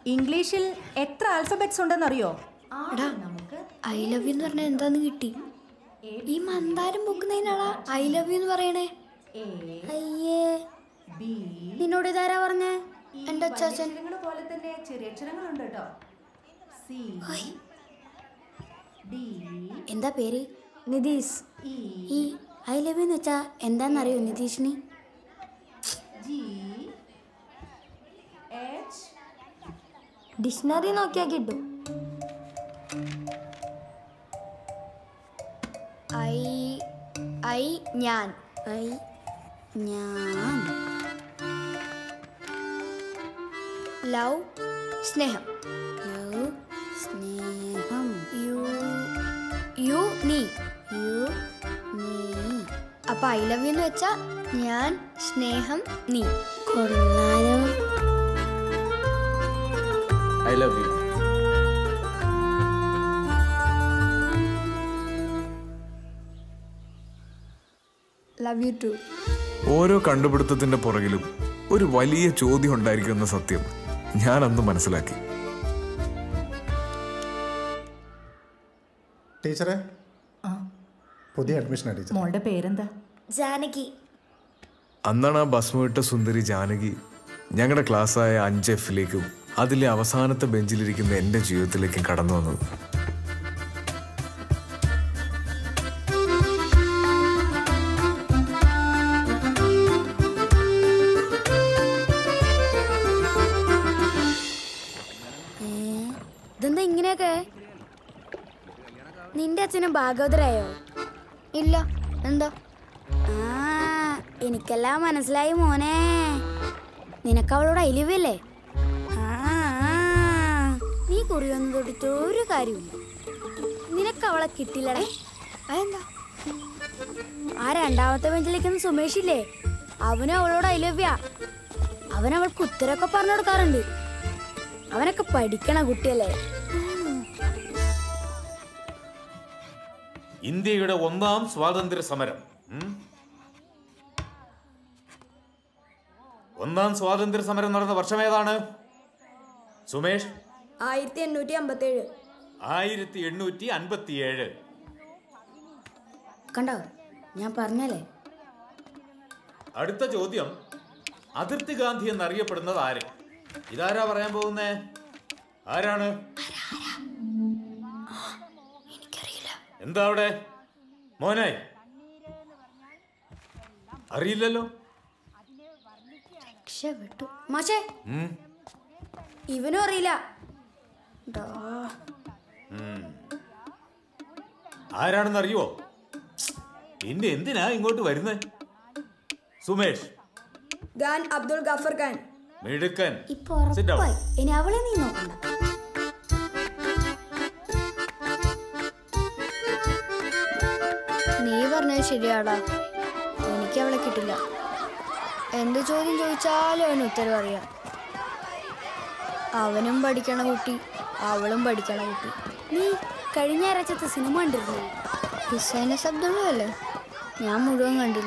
ഇംഗ്ലീഷിൽ എത്ര ആൽഫബറ്റ്സ് ഉണ്ടെന്ന് അറിയോ? ഐ ലവ് യു എന്ന് പറഞ്ഞാൽ എന്താന്ന് കിട്ടി? ഈ മന്ദാരം പൊക്കുന്നതിനാളാ ഐ ലവ് യു എന്ന് പറയണേ. അയ്യേ, നിന്നോട് ഇതാരാ പറഞ്ഞേ? എന്റെ അച്ചാച്ചൻ. പോലെ തന്നെ ചെറിയ അക്ഷരങ്ങളുണ്ട് കേട്ടോ. എന്താ പേര്? നിതീഷ്. ഈ ഐ ലവ് യു എന്ന് വെച്ചാ എന്താന്നറിയോ നിതീഷിന്? ഡിക്ഷണറി നോക്കിയാ കിട്ടും. ഞാൻ ലവ് സ്നേഹം. യു നീ. അപ്പൊ ഐ ലവ് യു എന്ന് വെച്ചാ ഞാൻ, സ്നേഹം, നീ. കൊള്ളാലോ. I love you. Love you too. ഓരോ കണ്ടുപിടുത്തത്തിന്റെ പുറകിലും ഒരു വലിയ ചോദ്യം ഉണ്ടായിരിക്കുമെന്ന സത്യം ഞാൻ അന്ന് മനസ്സിലാക്കി. ടീച്ചറെ, പുതിയ അഡ്മിഷനാണ് ടീച്ചർ. മോളുടെ പേരെന്താ? ജാനകി. അന്നാണ് ആ ഭസ്മവിട്ട സുന്ദരി ജാനകി ഞങ്ങളുടെ ക്ലാസ്സായ 5Fലേക്കും അതിലെ അവസാനത്തെ ബെഞ്ചിലിരിക്കുന്ന എൻ്റെ ജീവിതത്തിലേക്കും കടന്നു വന്നത്. ഇതെന്താ ഇങ്ങനെയൊക്കെ? നിന്റെ അച്ഛനും ഭാഗവതരായോ? ഇല്ല. എന്താ? എനിക്കെല്ലാം മനസ്സിലായി മോനെ. നിനക്ക് അവളോട് അയലിവല്ലേ? നീ കുറിയൊന്നും തൊട്ടിട്ട് ഒരു കാര്യമില്ല. നിനക്ക് അവളെ കിട്ടില്ലടേ. അതെന്താ? ആ രണ്ടാമത്തെ ബെഞ്ചിലേക്കൊന്ന് സുമേഷില്ലേ, അവനും അവളോട് അയലവ്യ. അവനവൾക്ക് ഉത്തരമൊക്കെ പറഞ്ഞു കൊടുക്കാറുണ്ട്. അവനൊക്കെ പഠിക്കണ കുട്ടിയല്ലേ. ഇന്ത്യയുടെ 1ാം സ്വാതന്ത്ര്യ സമരം. 1ാം സ്വാതന്ത്ര്യ സമരം നടന്ന വർഷം ഏതാണ് സുമേഷ്? 1857. 1857. കണ്ടോ, ഞാൻ പറഞ്ഞല്ലേ. അടുത്ത ചോദ്യം, അതിർത്തി ഗാന്ധി എന്നറിയപ്പെടുന്നത് ആര്? ഇതാരാ പറയാൻ പോകുന്നേ? ആരാണ്? എനിക്കറിയില്ല. എന്താ അവിടെ മോനെ? അറിയില്ലല്ലോ. രക്ഷപ്പെട്ടു മാഷേ. ഇവനും അറിയില്ല. ആരാണെന്ന് അറിയുവോ? പിന്നെ എന്തിനാ ഇങ്ങോട്ട് വരുന്നേ? സുമേഷ്. ഖാൻ അബ്ദുൾ ഗഫർ ഖാൻ. മിടുക്കൻ. ഇനി അവളെ നീ നോക്കണ്ട. നീ പറഞ്ഞത് ശരിയാടാ. എനിക്ക് അവളെ കിട്ടില്ല. എന്ത് ചോദ്യം ചോദിച്ചാലും അവന് ഉത്തരം അറിയാം. അവനും പഠിക്കണ കുട്ടി, അവളും പഠിക്കണ കുട്ടി. നീ കഴിഞ്ഞ ആഴ്ചത്തെ സിനിമ കണ്ടിരുന്നു? ഹിസൈന ശബ്ദമല്ലേ? ഞാൻ മുഴുവൻ കണ്ടില്ല.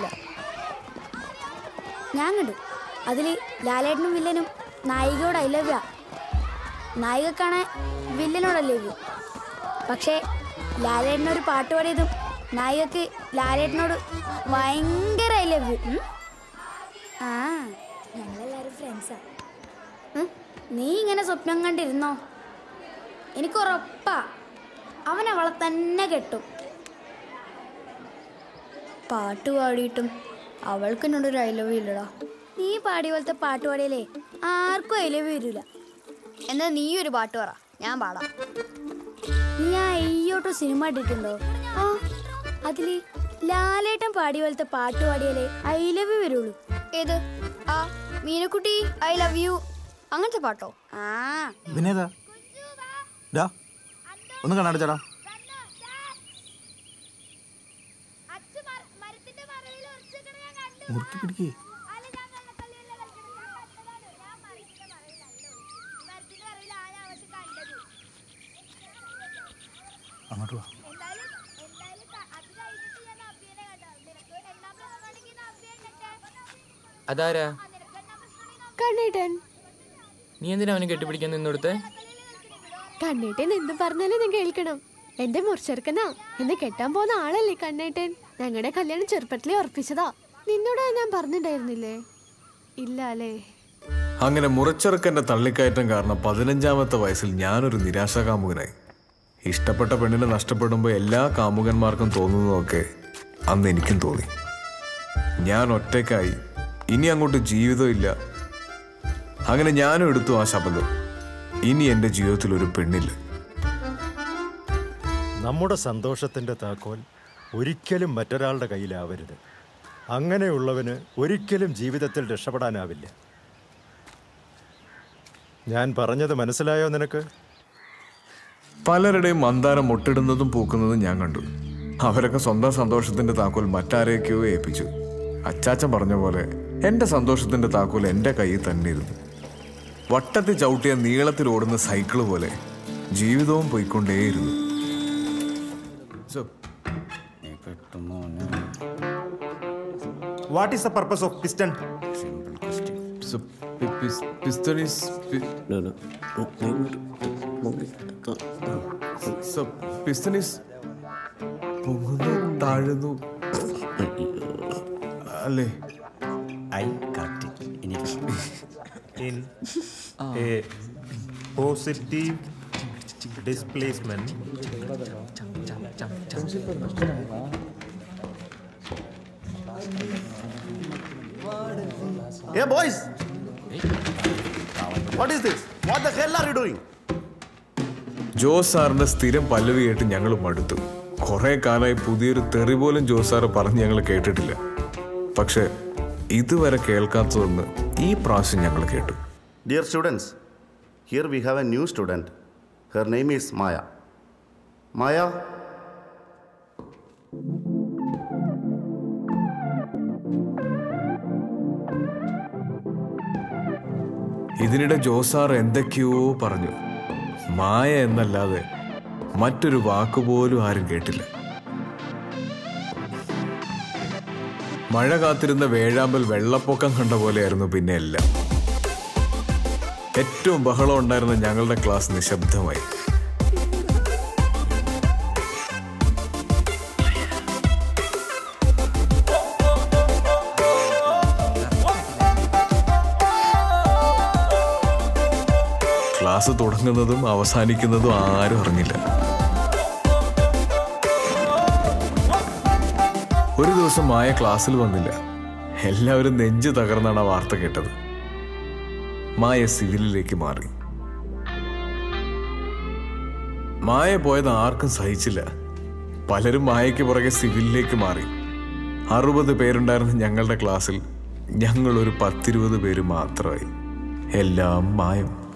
ഞാൻ കണ്ടു. അതിൽ ലാലേട്ടനും വില്ലനും നായികയോട് അയലവ്യ. നായികക്കാണ് വില്ലനോട് അയലവ്യ. പക്ഷേ ലാലേട്ടനൊരു പാട്ട് പാടിയതും നായികക്ക് ലാലേട്ടനോട് ഭയങ്കര അയലവ്യ. ഞങ്ങളെല്ലാവരും ഫ്രണ്ട്സാ. നീ ഇങ്ങനെ സ്വപ്നം കണ്ടിരുന്നോ? എനിക്കുറപ്പാ അവൻ അവളെ തന്നെ കെട്ടും. പാട്ട് പാടിയിട്ടും അവൾക്ക് എന്നോടൊരു ഐലവ് ഇല്ലടാ. നീ പാടിയ പോലത്തെ പാട്ട് പാടിയാലേ ആർക്കും ഐലവ് വരില്ല. എന്നാ നീ ഒരു പാട്ട് പറ, ഞാൻ പാടാം. നീ ആ അയ്യോട്ടോ സിനിമ ഇട്ടിട്ടുണ്ടോ? ആ, അതില് ലാലേട്ടൻ പാടിയ പോലത്തെ പാട്ട് പാടിയാലേ ഐലവ് വരുള്ളൂ. ഏത്? ആ മീനക്കുട്ടി ഐ ലവ് യു അങ്ങനത്തെ പാട്ടോ? ആ ഒന്ന് കാണാട് ചേട്ടാ. മുറുക്കി പിടിക്കേ. അങ്ങോട്ട് വാ. അതാരാ? കണ്ണേട്ടൻ. നീ എന്തിനാ അവനെ കെട്ടിപ്പിടിക്കാൻ നിന്നെടുത്തേ? കണ്ണേട്ടൻ എന്ത് പറഞ്ഞാലും ഞാൻ കേൾക്കണം. എന്റെ മുറിച്ചെറുക്കനാ, എന്നെ കെട്ടാൻ പോകുന്ന ആളല്ലേ കണ്ണേട്ടൻ. ഞങ്ങളുടെ കല്യാണം ചെറുപ്പത്തിലേ ഉറപ്പിച്ചതാ. നിന്നോട് ഞാൻ പറഞ്ഞിട്ടുണ്ടായിരുന്നില്ലേ? ഇല്ല അല്ലേ? അങ്ങനെ മുറച്ചെറുക്കൻ്റെ തള്ളിക്കയറ്റം കാരണം 15-ാമത്തെ വയസ്സിൽ ഞാനൊരു നിരാശാകാമുകനായി. ഇഷ്ടപ്പെട്ട പെണ്ണിനെ നഷ്ടപ്പെടുമ്പോൾ എല്ലാ കാമുകന്മാർക്കും തോന്നുന്നതൊക്കെ അന്ന് എനിക്കും തോന്നി. ഞാൻ ഒറ്റയ്ക്കായി, ഇനി അങ്ങോട്ട് ജീവിതമില്ല. അങ്ങനെ ഞാനും എടുത്തു ആ ശബ്ദം. ഇനി എൻ്റെ ജീവിതത്തിൽ ഒരു പെണ്ണില്ല. നമ്മുടെ സന്തോഷത്തിൻ്റെ താക്കോൽ ഒരിക്കലും മറ്റൊരാളുടെ കയ്യിലാവരുത്. അങ്ങനെയുള്ളവന് ഒരിക്കലും ജീവിതത്തിൽ രക്ഷപ്പെടാനാവില്ല. ഞാൻ പറഞ്ഞത് മനസ്സിലായോ നിനക്ക്? പലരുടെയും മന്ദാരം മുട്ടിടുന്നതും പൂക്കുന്നതും ഞാൻ കണ്ടു. അവരൊക്കെ സ്വന്തം സന്തോഷത്തിൻ്റെ താക്കോൽ മറ്റാരെയൊക്കെയോ ഏൽപ്പിച്ചു. അച്ചാച്ചൻ പറഞ്ഞ പോലെ എൻ്റെ സന്തോഷത്തിൻ്റെ താക്കോൽ എൻ്റെ കയ്യിൽ തന്നെ ഇരുന്നു. വട്ടത്തിൽ ചവിട്ടിയ നീളത്തിൽ ഓടുന്ന സൈക്കിള് പോലെ ജീവിതവും പോയിക്കൊണ്ടേയിരുന്നു. What is the purpose of piston? Simple question. So, piston is... No. So, piston is... പൊങ്ങുന്നു താഴുന്നു അല്ലേ? I got it. In a positive displacement. Hey boys! What is this? What the hell are you doing? Jose സാറിന്റെ സ്ഥിരം പല്ലവി കേട്ട് ഞങ്ങൾ മടുത്തു. കുറെ കാലമായി പുതിയൊരു തെറി പോലും ജോസ് സാറ് പറഞ്ഞ് ഞങ്ങൾ കേട്ടിട്ടില്ല. പക്ഷെ ഇതുവരെ കേൾക്കാത്തതൊന്ന് ഈ പ്രാവശ്യം ഞങ്ങൾ കേട്ടു. Dear students, here we have a new student. Her name is Maya. Maya? ഇതിനിടെ ജോസ് സാർ എന്തൊക്കെയോ പറഞ്ഞു. മായ എന്നല്ലാതെ മറ്റൊരു വാക്കുപോലും ആരും കേട്ടില്ല. മഴ കാത്തിരുന്ന വേഴാമ്പൽ വെള്ളപ്പൊക്കം കണ്ട പോലെയായിരുന്നു പിന്നെ എല്ലാം. ഏറ്റവും ബഹളം ഉണ്ടായിരുന്ന ഞങ്ങളുടെ ക്ലാസ് നിശബ്ദമായി. ക്ലാസ് തുടങ്ങുന്നതും അവസാനിക്കുന്നതും ആരും അറിഞ്ഞില്ല. ഒരു ദിവസം മായ ക്ലാസ്സിൽ വന്നില്ല. എല്ലാവരും നെഞ്ച് തകർന്നാണ് ആ വാർത്ത കേട്ടത്. മായ സിവിലിലേക്ക് മാറി. മായ പോയത് ആർക്കും സഹിച്ചില്ല. പലരും മായയ്ക്ക് പുറകെ സിവിലിലേക്ക് മാറി. 60 പേരുണ്ടായിരുന്ന ഞങ്ങളുടെ ക്ലാസ്സിൽ ഞങ്ങൾ ഒരു 10-20 പേര് മാത്രമായി. എല്ലാം മായം.